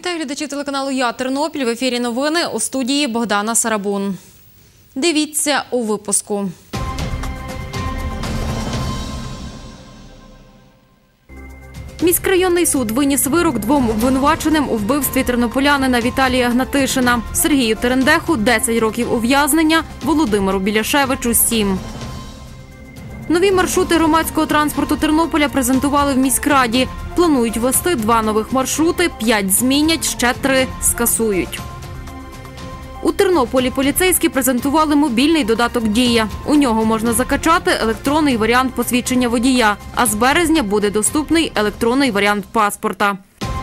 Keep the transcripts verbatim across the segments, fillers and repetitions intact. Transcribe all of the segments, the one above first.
Вітаю глядачів телеканалу «Я Тернопіль». В ефірі новини, у студії Богдана Сарабун. Дивіться у випуску. Міськрайонний суд виніс вирок двом обвинуваченим у вбивстві тернополянина Віталія Гнатишина. Сергію Терендеху – десять років ув'язнення, Володимиру Біляшевичу – сім. Нові маршрути громадського транспорту Тернополя презентували в міськраді. Планують ввести два нових маршрути, п'ять змінять, ще три скасують. У Тернополі поліцейські презентували мобільний додаток «Дія». У нього можна закачати електронний варіант посвідчення водія, а з березня буде доступний електронний варіант паспорта.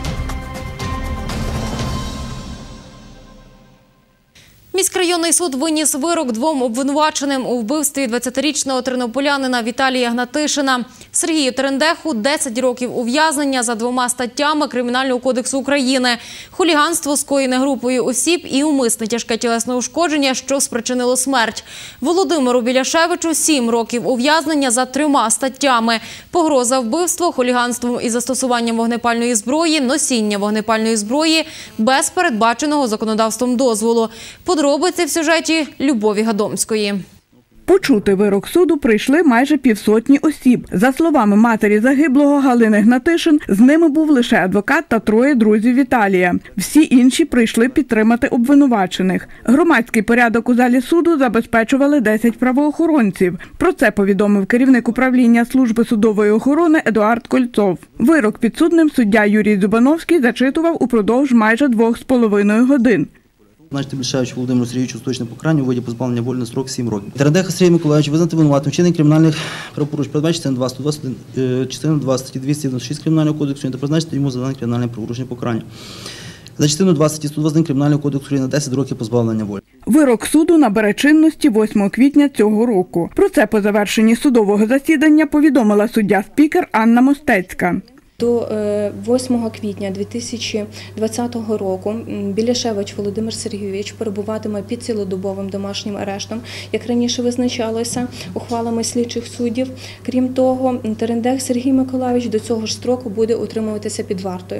Міськрайонний суд виніс вирок двом обвинуваченим у вбивстві двадцятирічного тернополянина Віталія Гнатишина. Сергію Терендеху – десять років ув'язнення за двома статтями Кримінального кодексу України – хуліганство, скоєне групою осіб, і умисне тяжке тілесне ушкодження, що спричинило смерть. Володимиру Біляшевичу – сім років ув'язнення за трьома статтями – погроза вбивства, хуліганством із застосуванням вогнепальної зброї, носіння вогнепальної зброї без передбаченого законодавством дозволу. Подробиці в сюжеті Любові Гадомської. Почути вирок суду прийшли майже півсотні осіб. За словами матері загиблого Галини Гнатишин, з ними був лише адвокат та троє друзів Віталія. Всі інші прийшли підтримати обвинувачених. Громадський порядок у залі суду забезпечували десять правоохоронців. Про це повідомив керівник управління служби судової охорони Едуард Кольцов. Вирок підсудним суддя Юрій Дзубановський зачитував упродовж майже двох з половиною годин. Значить, Біляшевичу Володимиру Сергійовичу остаточне покарання у виді позбавлення волі на строк сім років. Терендеха Сергія Миколайовича визнати винуватим вчинення кримінальних правопорушень, передбачити частина два, сто двадцять один, частина два статті двісті дев'яносто шість Кримінального кодексу та призначити йому за дане кримінальне правопорушення покарання. За частину два статті сто двадцять один Кримінального кодексу України на десять років позбавлення волі. Вирок суду набере чинності восьмого квітня цього року. Про це по завершенні судового засідання повідомила суддя-спікер Анна Мостецька. До восьмого квітня дві тисячі двадцятого року Біляшевич Володимир Сергійович перебуватиме під цілодобовим домашнім арештом, як раніше визначалося ухвалами слідчих суддів. Крім того, Терендех Сергій Миколайович до цього ж строку буде утримуватися під вартою.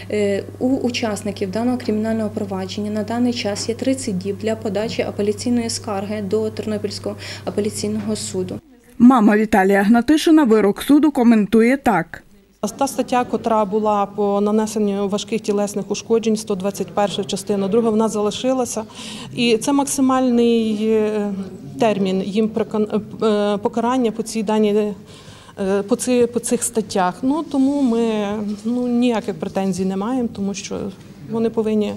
У учасників даного кримінального провадження на даний час є тридцять діб для подачі апеляційної скарги до Тернопільського апеляційного суду. Мама Віталія Гнатишина вирок суду коментує так. Та стаття, котра була по нанесенню важких тілесних ушкоджень, сто двадцять перша частина, друга, вона залишилася. І це максимальний термін їм покарання по цій даній, по, ці, по цих статтях. Ну, тому ми ну, ніяких претензій не маємо, тому що вони повинні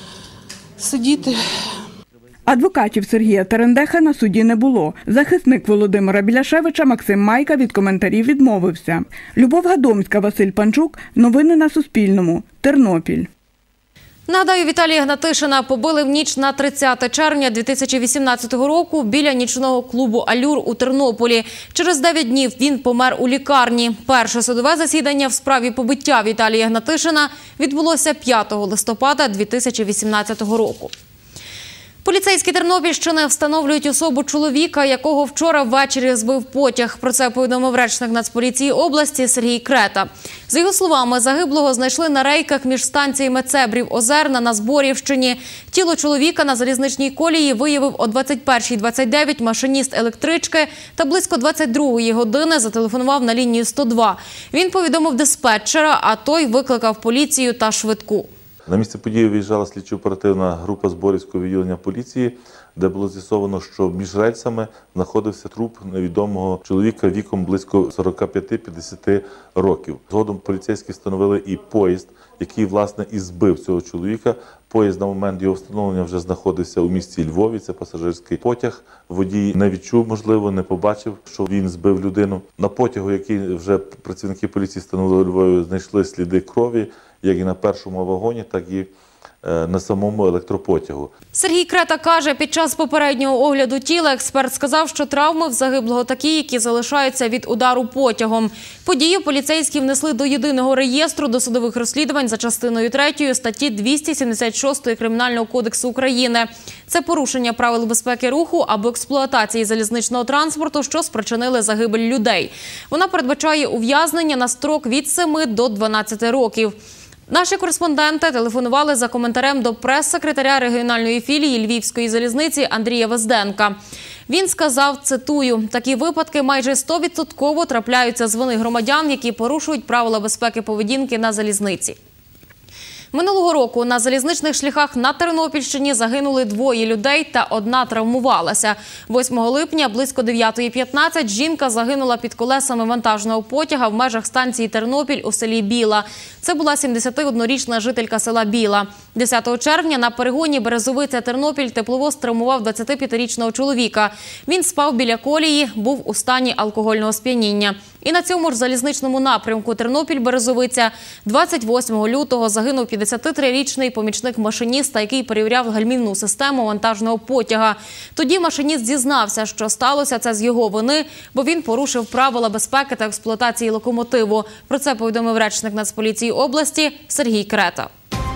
сидіти. Адвокатів Сергія Терендеха на суді не було. Захисник Володимира Біляшевича Максим Майка від коментарів відмовився. Любов Гадомська, Василь Панчук. Новини на Суспільному. Тернопіль. Нагадаю, Віталія Гнатишина побили в ніч на тридцяте червня дві тисячі вісімнадцятого року біля нічного клубу «Алюр» у Тернополі. Через дев'ять днів він помер у лікарні. Перше судове засідання в справі побиття Віталія Гнатишина відбулося п'ятого листопада дві тисячі вісімнадцятого року. Поліцейські Тернопільщини встановлюють особу чоловіка, якого вчора ввечері збив потяг. Про це повідомив речник Нацполіції області Сергій Крета. За його словами, загиблого знайшли на рейках між станціями Цебрів-Озерна на Зборівщині. Тіло чоловіка на залізничній колії виявив о двадцять першій двадцять дев'ять машиніст електрички та близько двадцять другої години зателефонував на лінію сто два. Він повідомив диспетчера, а той викликав поліцію та швидку. На місце події виїжджала слідчо-оперативна група Зборівського відділення поліції, де було з'ясовано, що між рельсами знаходився труп невідомого чоловіка віком близько сорока п'яти - п'ятдесяти років. Згодом поліцейські встановили і поїзд, який, власне, і збив цього чоловіка. Поїзд на момент його встановлення вже знаходився у місті Львові, це пасажирський потяг. Водій не відчув, можливо, не побачив, що він збив людину. На потягу, який вже працівники поліції встановили у Львові, знайшли сліди крові, як і на першому вагоні, так і на самому електропотягу. Сергій Крета каже, під час попереднього огляду тіла експерт сказав, що травми в загиблого такі, які залишаються від удару потягом. Подію поліцейські внесли до єдиного реєстру досудових розслідувань за частиною третьою статті двісті сімдесят шість Кримінального кодексу України. Це порушення правил безпеки руху або експлуатації залізничного транспорту, що спричинили загибель людей. Вона передбачає ув'язнення на строк від семи до дванадцяти років. Наші кореспонденти телефонували за коментарем до прес-секретаря регіональної філії Львівської залізниці Андрія Везденка. Він сказав, цитую, «Такі випадки майже сто відсотків трапляються з вини громадян, які порушують правила безпеки поведінки на залізниці». Минулого року на залізничних шляхах на Тернопільщині загинули двоє людей та одна травмувалася. восьмого липня близько дев'ятої п'ятнадцять жінка загинула під колесами вантажного потяга в межах станції Тернопіль у селі Біла. Це була сімдесятиоднорічна жителька села Біла. десятого червня на перегоні Березовиця-Тернопіль тепловоз травмував двадцятип'ятирічного чоловіка. Він спав біля колії, був у стані алкогольного сп'яніння. І на цьому ж залізничному напрямку Тернопіль-Березовиця двадцять восьмого лютого загинув п'ятдесятитрирічний помічник машиніста, який перевіряв гальмівну систему вантажного потяга. Тоді машиніст зізнався, що сталося це з його вини, бо він порушив правила безпеки та експлуатації локомотиву. Про це повідомив речник Нацполіції області Сергій Крета.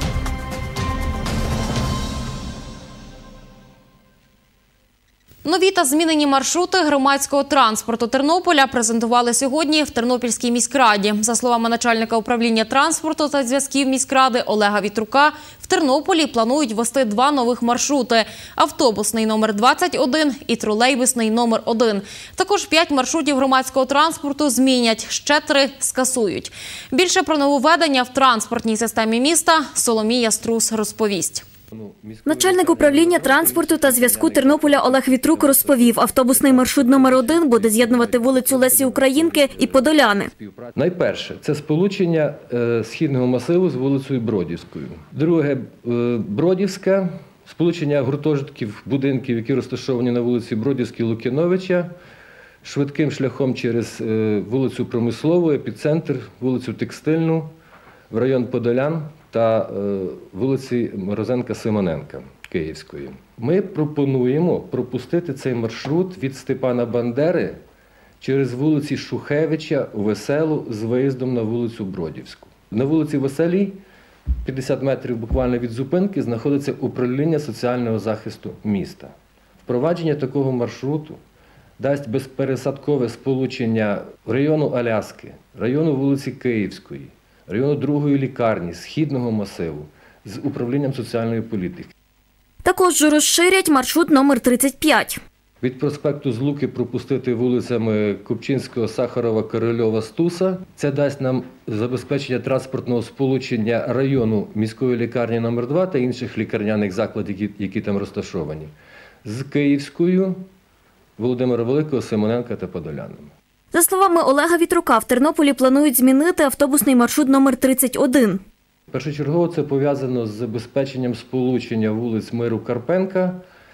Нові та змінені маршрути громадського транспорту Тернополя презентували сьогодні в Тернопільській міськраді. За словами начальника управління транспорту та зв'язків міськради Олега Вітрука, в Тернополі планують ввести два нових маршрути – автобусний номер двадцять один і тролейбусний номер один. Також п'ять маршрутів громадського транспорту змінять, ще три скасують. Більше про нововведення в транспортній системі міста Соломія Струс розповість. Начальник управління транспорту та зв'язку Тернополя Олег Вітрук розповів, автобусний маршрут номер один буде з'єднувати вулицю Лесі Українки і Подоляни. Найперше – це сполучення східного масиву з вулицею Бродівською. Друге – Бродівська, сполучення гуртожитків, будинків, які розташовані на вулиці Бродівській Лук'яновича, швидким шляхом через вулицю Промислову, епіцентр, вулицю Текстильну, в район Подолян та вулиці Морозенка-Симоненка Київської. Ми пропонуємо пропустити цей маршрут від Степана Бандери через вулиці Шухевича, Веселу з виїздом на вулицю Бродівську. На вулиці Веселій, п'ятдесят метрів буквально від зупинки, знаходиться управління соціального захисту міста. Впровадження такого маршруту дасть безпересадкове сполучення району Аляски, району вулиці Київської, району другої лікарні, східного масиву з управлінням соціальної політики. Також розширять маршрут номер тридцять п'ять. Від проспекту Злуки пропустити вулицями Купчинського, Сахарова, Корольова, Стуса. Це дасть нам забезпечення транспортного сполучення району міської лікарні номер два та інших лікарняних закладів, які, які там розташовані, з Київською, Володимира Великого, Симоненка та Подолянами. За словами Олега Вітрука, в Тернополі планують змінити автобусний маршрут номер тридцять один. Першочергово це пов'язано з забезпеченням сполучення вулиць Миру Карпенка,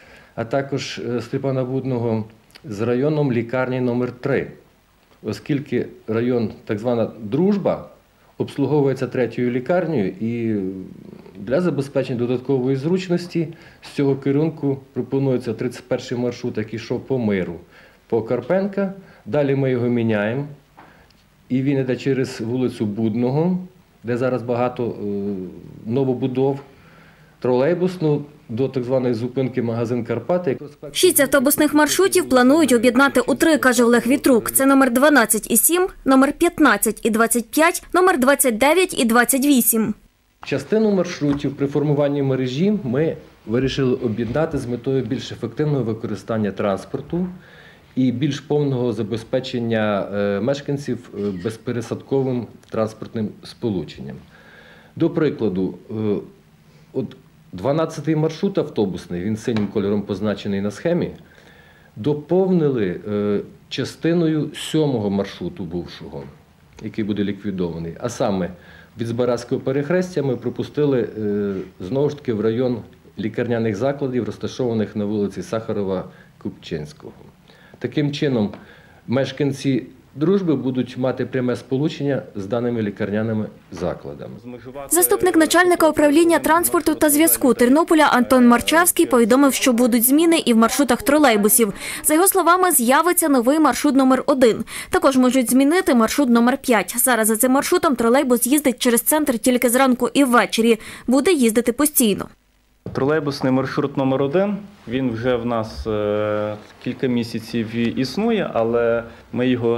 а також Степана Будного з районом лікарні номер три, оскільки район, так звана Дружба, обслуговується третьою лікарнею, і для забезпечення додаткової зручності з цього керунку пропонується тридцять перший маршрут, який йшов по Миру, по Карпенка. Далі ми його міняємо, і він йде через вулицю Будного, де зараз багато е, новобудов, тролейбусну, до так званої зупинки магазин Карпати. Шість автобусних маршрутів планують об'єднати у три, каже Олег Вітрук. Це номер дванадцять і сім, номер п'ятнадцять і двадцять п'ять, номер двадцять дев'ять і двадцять вісім. Частину маршрутів при формуванні мережі ми вирішили об'єднати з метою більш ефективного використання транспорту і більш повного забезпечення мешканців безпересадковим транспортним сполученням. До прикладу, от дванадцятий маршрут автобусний, він синім кольором позначений на схемі, доповнили частиною сьомого маршруту бувшого, який буде ліквідований. А саме від Збаразького перехрестя ми пропустили знову ж таки в район лікарняних закладів, розташованих на вулиці Сахарова-Купчинського. Таким чином, мешканці Дружби будуть мати пряме сполучення з даними лікарняними закладами. Заступник начальника управління транспорту та зв'язку Тернополя Антон Марчевський повідомив, що будуть зміни і в маршрутах тролейбусів. За його словами, з'явиться новий маршрут номер один. Також можуть змінити маршрут номер п'ять. Зараз за цим маршрутом тролейбус їздить через центр тільки зранку і ввечері. Буде їздити постійно. Тролейбусний маршрут номер один, він вже в нас е, кілька місяців існує, але ми його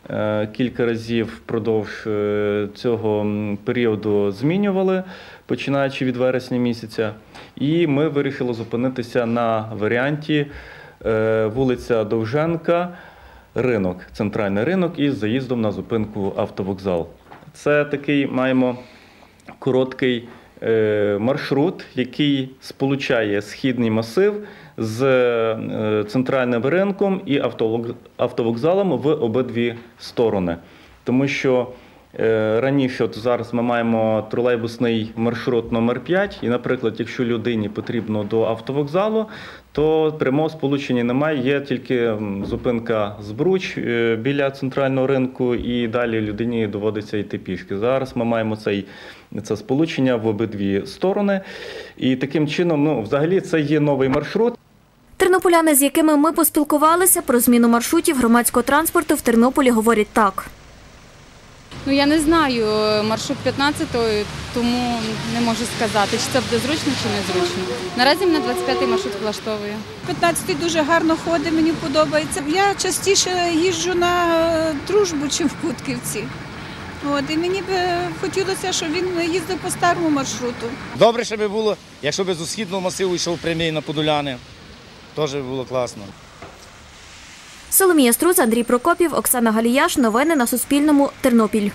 кілька разів впродовж цього періоду змінювали, починаючи від вересня місяця. І ми вирішили зупинитися на варіанті вулиця Довженка, ринок, центральний ринок із заїздом на зупинку автовокзал. Це такий маємо короткий маршрут, який сполучає східний масив з центральним ринком і автовокзалом в обидві сторони. Тому що раніше, от зараз ми маємо тролейбусний маршрут номер п'ять, і, наприклад, якщо людині потрібно до автовокзалу, то прямого сполучення немає, є тільки зупинка Збруч біля центрального ринку, і далі людині доводиться йти пішки. Зараз ми маємо цей, це сполучення в обидві сторони, і таким чином, ну, взагалі, це є новий маршрут. Тернополяни, з якими ми поспілкувалися про зміну маршрутів громадського транспорту в Тернополі, говорять так. Ну, я не знаю маршрут п'ятнадцятої, тому не можу сказати, чи це буде зручно, чи не зручно. Наразі мене двадцять п'ятий маршрут влаштовує. п'ятнадцятий дуже гарно ходить, мені подобається. Я частіше їжджу на Дружбу, чим в Кутківці. От, і мені б хотілося, щоб він їздив по старому маршруту. Добре, щоб було, якщо б з східного масиву йшов прямий на Подоляни. Теж було класно. Соломія Струц, Андрій Прокопів, Оксана Галіяш. Новини на Суспільному. Тернопіль.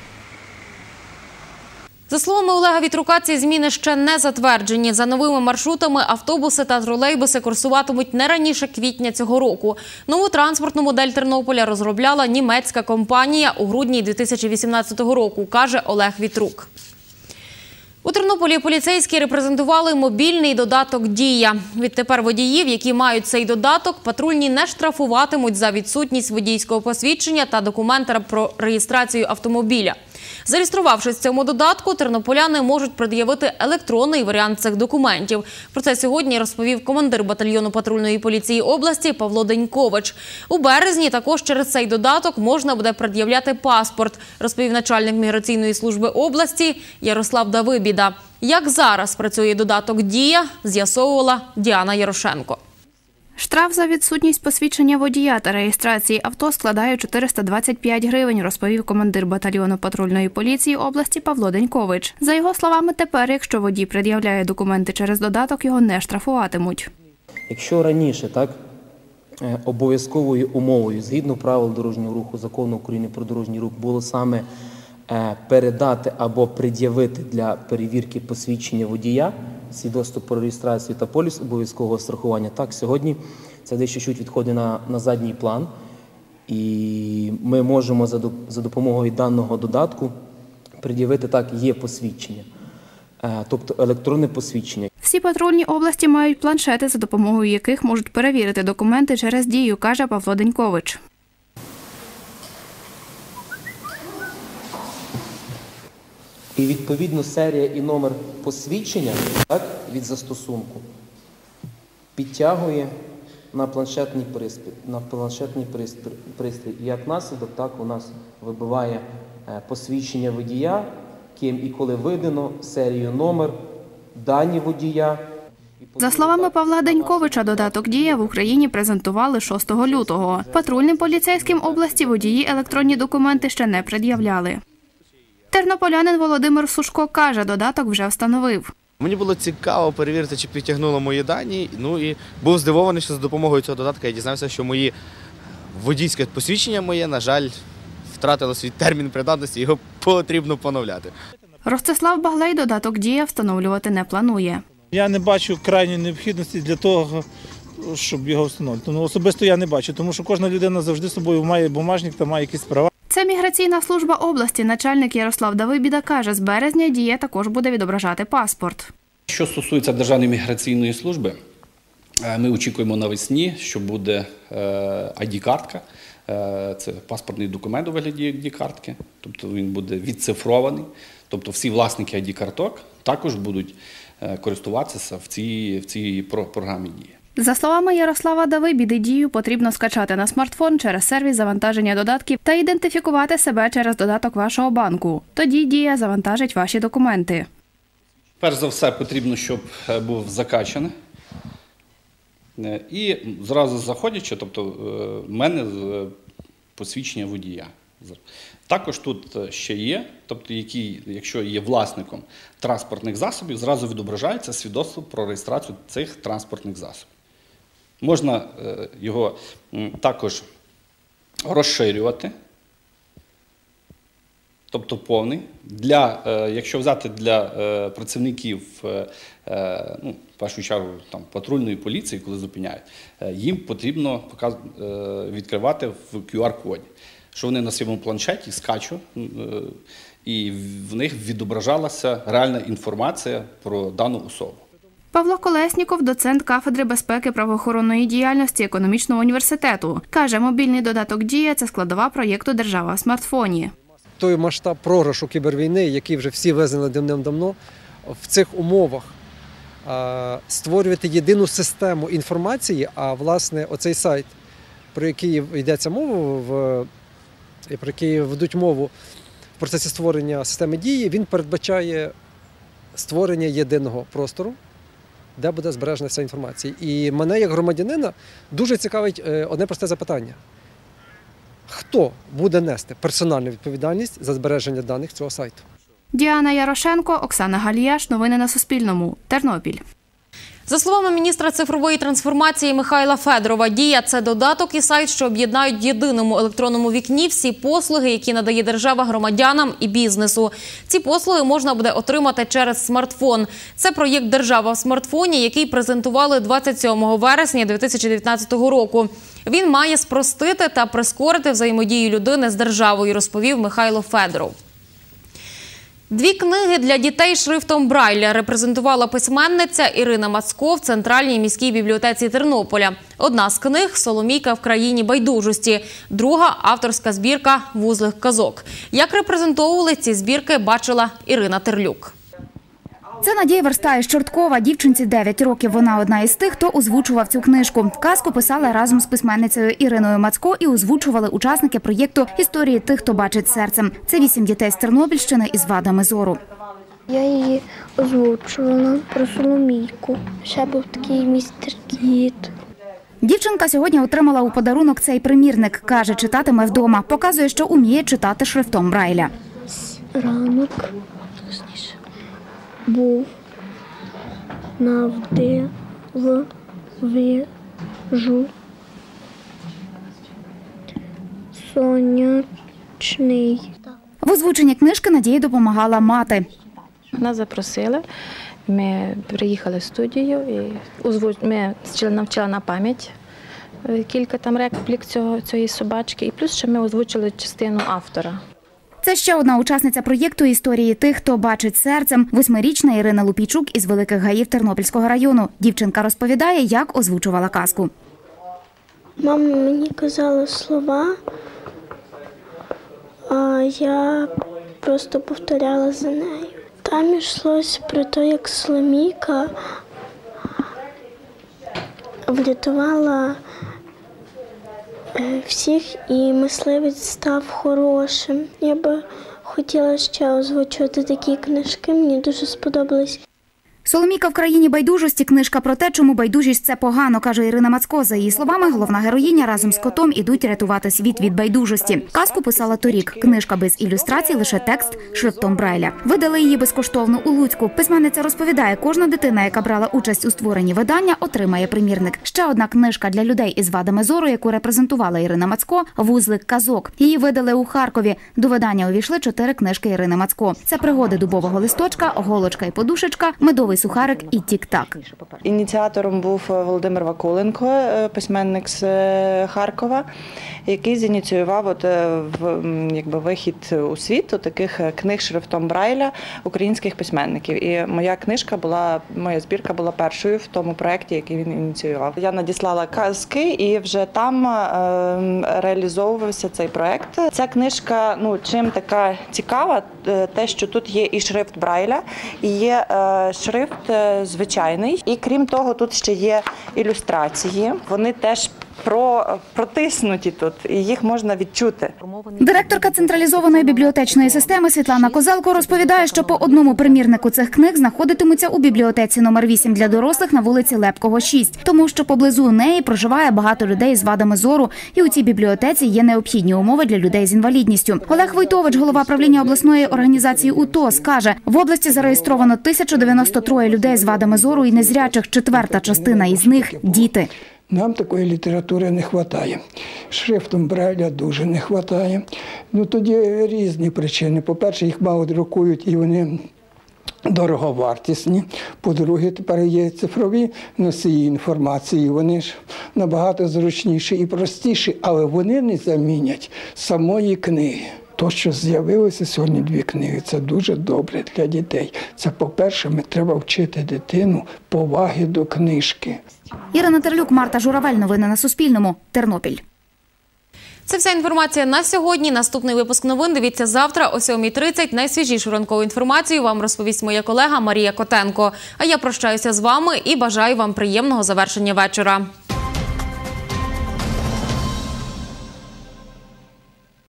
За словами Олега Вітрука, ці зміни ще не затверджені. За новими маршрутами автобуси та тролейбуси курсуватимуть не раніше квітня цього року. Нову транспортну модель Тернополя розробляла німецька компанія у грудні дві тисячі вісімнадцятого року, каже Олег Вітрук. У Тернополі поліцейські репрезентували мобільний додаток «Дія». Відтепер водіїв, які мають цей додаток, патрульні не штрафуватимуть за відсутність водійського посвідчення та документа про реєстрацію автомобіля. Зареєструвавшись в цьому додатку, тернополяни можуть пред'явити електронний варіант цих документів. Про це сьогодні розповів командир батальйону патрульної поліції області Павло Денькович. У березні також через цей додаток можна буде пред'являти паспорт, розповів начальник міграційної служби області Ярослав Давибіда. Як зараз працює додаток «Дія», з'ясовувала Діана Ярошенко. Штраф за відсутність посвідчення водія та реєстрації авто складає чотириста двадцять п'ять гривень, розповів командир батальйону патрульної поліції області Павло Денькович. За його словами, тепер, якщо водій пред'являє документи через додаток, його не штрафуватимуть. Якщо раніше, так, обов'язковою умовою, згідно правил дорожнього руху, Закону України про дорожній рух, було саме передати або пред'явити для перевірки посвідчення водія, свідоцтво про реєстрацію та поліс обов'язкового страхування. Так, сьогодні це дещо чуть відходить на, на задній план, і ми можемо за, за допомогою даного додатку пред'явити, так, є посвідчення, тобто електронне посвідчення. Всі патрульні області мають планшети, за допомогою яких можуть перевірити документи через «Дію», каже Павло Денькович. І відповідно серія і номер посвідчення, так, від застосунку підтягує на планшетний пристрій, на планшетний пристрій. І як наслідок, так, у нас вибиває посвідчення водія, ким і коли видано, серію, номер, дані водія. За словами Павла Деньковича, додаток «Дія» в Україні презентували шостого лютого. Патрульним поліцейським області водії електронні документи ще не пред'являли. Тернополянин Володимир Сушко каже, додаток вже встановив. Мені було цікаво перевірити, чи підтягнуло мої дані, ну і був здивований, що за допомогою цього додатка я дізнався, що мої водійське посвідчення моє, на жаль, втратило свій термін придатності, його потрібно поновляти. Ростислав Баглей додаток «Дія» встановлювати не планує. Я не бачу крайньої необхідності для того, щоб його встановити. Ну, особисто я не бачу, тому що кожна людина завжди з собою має бумажник та має якісь права. Це міграційна служба області. Начальник Ярослав Давибіда каже, з березня «Дія» також буде відображати паспорт. Що стосується Державної міграційної служби, ми очікуємо навесні, що буде ай ді-картка. Це паспортний документ у вигляді ай ді-картки, тобто він буде відцифрований. Тобто всі власники ай ді-карток також будуть користуватися в цій, в цій програмі «Дія». За словами Ярослава Давибіди, «Дію» потрібно скачати на смартфон через сервіс завантаження додатків та ідентифікувати себе через додаток вашого банку. Тоді «Дія» завантажить ваші документи. Перш за все потрібно, щоб був закачаний. І зразу заходячи, тобто в мене посвідчення водія. Також тут ще є, тобто який, якщо є власником транспортних засобів, зразу відображається свідоцтво про реєстрацію цих транспортних засобів. Можна його також розширювати, тобто повний. Для, якщо взяти для працівників, ну, в першу чергу там, патрульної поліції, коли зупиняють, їм потрібно відкривати в кю ар-коді, що вони на своєму планшеті скачуть, і в них відображалася реальна інформація про дану особу. Павло Колесніков – доцент кафедри безпеки правоохоронної діяльності економічного університету. Каже, мобільний додаток «Дія» – це складова проєкту «Держава в смартфоні». Той масштаб програшу кібервійни, який вже всі визнали давним-давно, в цих умовах створювати єдину систему інформації, а власне оцей сайт, про який йдеться мова, про який ведуть мову в процесі створення системи «Дії», він передбачає створення єдиного простору, де буде збережена вся інформація. І мене, як громадянина, дуже цікавить одне просте запитання. Хто буде нести персональну відповідальність за збереження даних цього сайту? Діана Ярошенко, Оксана Галіяш. Новини на Суспільному. Тернопіль. За словами міністра цифрової трансформації Михайла Федорова, «Дія» – це додаток і сайт, що об'єднають в єдиному електронному вікні всі послуги, які надає держава громадянам і бізнесу. Ці послуги можна буде отримати через смартфон. Це проєкт «Держава в смартфоні», який презентували двадцять сьомого вересня дві тисячі дев'ятнадцятого року. Він має спростити та прискорити взаємодію людини з державою, розповів Михайло Федоров. Дві книги для дітей шрифтом Брайля репрезентувала письменниця Ірина Мацко в Центральній міській бібліотеці Тернополя. Одна з книг – «Соломійка в країні байдужості», друга – авторська збірка «Вузлих казок». Як репрезентовували ці збірки, бачила Ірина Терлюк. Це Надія Верстає з Чорткова. Дівчинці дев'ять років. Вона одна із тих, хто озвучував цю книжку. Казку писали разом з письменницею Іриною Мацко і озвучували учасники проєкту «Історії тих, хто бачить серцем». Це вісім дітей з Тернопільщини із вадами зору. Я її озвучувала про Соломійку. Ще був такий містер Кіт. Дівчинка сьогодні отримала у подарунок цей примірник. Каже, читатиме вдома. Показує, що уміє читати шрифтом Брайля. Ранок був навдивовижу сонячний. В озвученні книжки Надії допомагала мати. Нас запросили, ми приїхали в студію і ми навчили на пам'ять кілька там реплік цього, цієї собачки, і плюс ще ми озвучили частину автора. Це ще одна учасниця проєкту «Історії тих, хто бачить серцем» – восьмирічна Ірина Лупійчук із Великих Гаїв Тернопільського району. Дівчинка розповідає, як озвучувала казку. Мама мені казала слова, а я просто повторяла за нею. Там йшлося про те, як Соломійка врятувала всіх, і мисливець став хорошим. Я би хотіла ще озвучувати такі книжки, мені дуже сподобались. «Соломійка в країні байдужості» – книжка про те, чому байдужість – це погано, каже Ірина Мацко. За її словами, головна героїня разом з котом ідуть рятувати світ від байдужості. Казку писала торік. Книжка без ілюстрацій, лише текст шрифтом Брайля. Видали її безкоштовно у Луцьку. Письменниця розповідає, кожна дитина, яка брала участь у створенні видання, отримає примірник. Ще одна книжка для людей із вадами зору, яку репрезентувала Ірина Мацко – «Вузлик казок». Її видали у Харкові. До видання увійшли чотири книжки Ірини Мацко. Це «Пригоди дубового листочка», «Голочка і подушечка», «Медовий сухарик» і «Тік-так». Ініціатором був Володимир Вакуленко, письменник з Харкова, який зініціював от, якби, вихід у світ таких книг шрифтом Брайля українських письменників. І моя книжка була, моя збірка була першою в тому проєкті, який він ініціював. Я надіслала казки і вже там е, реалізовувався цей проєкт. Ця книжка, ну, чим така цікава, те, що тут є і шрифт Брайля, і є е, шрифт звичайний. І крім того, тут ще є ілюстрації. Вони теж про, протиснуті тут, і їх можна відчути. Директорка централізованої бібліотечної системи Світлана Козелко розповідає, що по одному примірнику цих книг знаходитимуться у бібліотеці номер вісім для дорослих на вулиці Лепкого, шість, тому що поблизу неї проживає багато людей з вадами зору, і у цій бібліотеці є необхідні умови для людей з інвалідністю. Олег Войтович, голова правління обласної організації УТОС, каже, в області зареєстровано тисяча дев'яносто троє людей з вадами зору і незрячих, четверта частина із них – діти. Нам такої літератури не вистачає. Шрифтом Брайля дуже не вистачає. Ну, тоді різні причини. По-перше, їх мало друкують і вони дороговартісні. По-друге, тепер є цифрові носії інформації. Вони ж набагато зручніші і простіші, але вони не замінять самої книги. То, що з'явилося сьогодні дві книги, це дуже добре для дітей. Це, по-перше, ми треба вчити дитину поваги до книжки. Ірина Терлюк, Марта Журавель. Новини на Суспільному. Тернопіль. Це вся інформація на сьогодні. Наступний випуск новин дивіться завтра о сьомій тридцять. Найсвіжішу ранкову інформацію вам розповість моя колега Марія Котенко. А я прощаюся з вами і бажаю вам приємного завершення вечора.